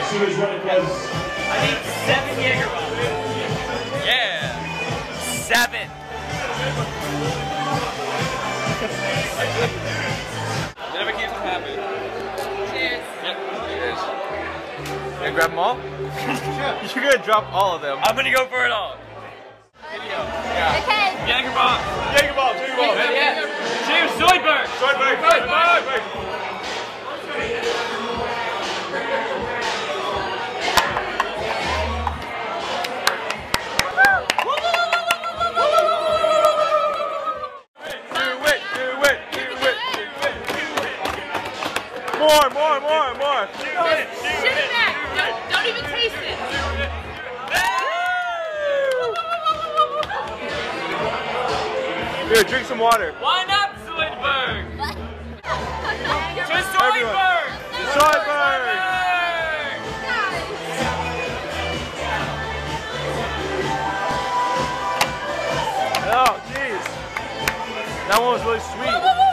see which one it was. I need 7 Jaeger bombs. Yeah. 7. Never keeps them happy. Cheers. Yep. Cheers. You gonna grab them all? You're gonna drop all of them. I'm gonna go for it all. Video. Yeah. Okay. Jaeger bomb. Jaeger bomb, Jaeger bomb. Yeah. Cheers, Zoidberg. Zoidberg. More. Shoot it back. Don't even taste it. Here, drink some water. Why not Zoidberg? To Everyone. Zoidberg. Zoidberg. Oh, jeez. That one was really sweet.